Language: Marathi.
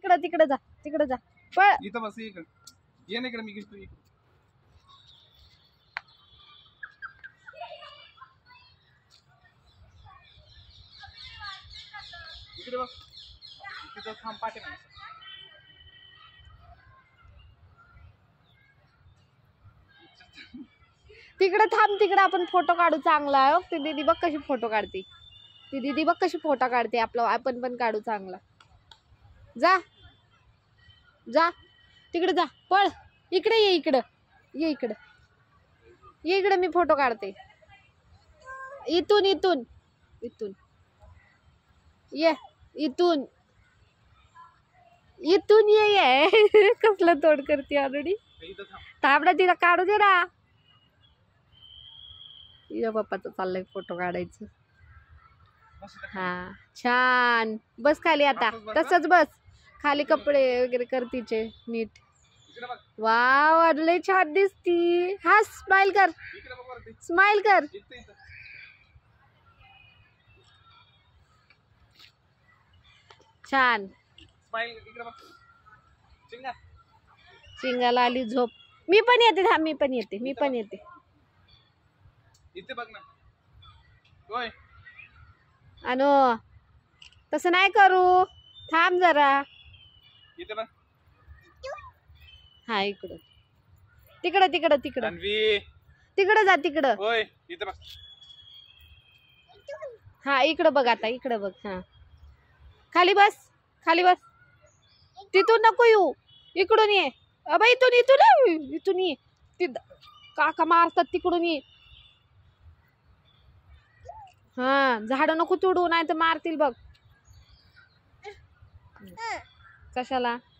तिकडं तिकडं जा, तिकडं जा, पळ. इथं बस, इकडे ये ना, इकडे मी घेतो इकडे. इकडे बघ, तिथं थांब पाठी मागे. तिकडे थांब, तिकडे आपण फोटो काढू चांगला आहे. ती दीदी बघ कशी फोटो काढते, ती दीदी बघ कशी फोटो काढते. आपण पण काढू चांगला. जा जा, तिकडे जा, पळ. इकडे ये, इकडं ये, इकडं ये, इकडे मी फोटो काढते. इथून इथून इथून ये, इथून इथून ये. कसलं तोड करते ऑलरेडी. थांब ना, तिला काढू दे ना. तिच्या पप्पाचं चाललंय फोटो काढायचं. हा, छान. बस खाली आता, तसंच बस खाली. कपडे वगैरे कर तिचे नीट. वाव, लय छान दिसती. हा, स्माइल कर, स्माइल कर. छान. चिंगाला आली झोप. मी पण येते, थांब, मी पण येते, मी पण येते. इथे बघ ना. होय, अनु तसं नाही करू, थांब जरा. इथे बघ. हा, इकडं तिकडं तिकडं तिकडं अन्वी, तिकडं जा, तिकडं. होय, इथे बघ. हा, इकडं बघ आता, इकडं बघ. हा, खाली बस, खाली बस. तिथून नको येऊ, इकडून ये. अबे, इथून इथून इथून ये. काका मारतात, तिकडून ये. हा, झाड नको तोडू, नाही तर मारतील बघ. कशाला.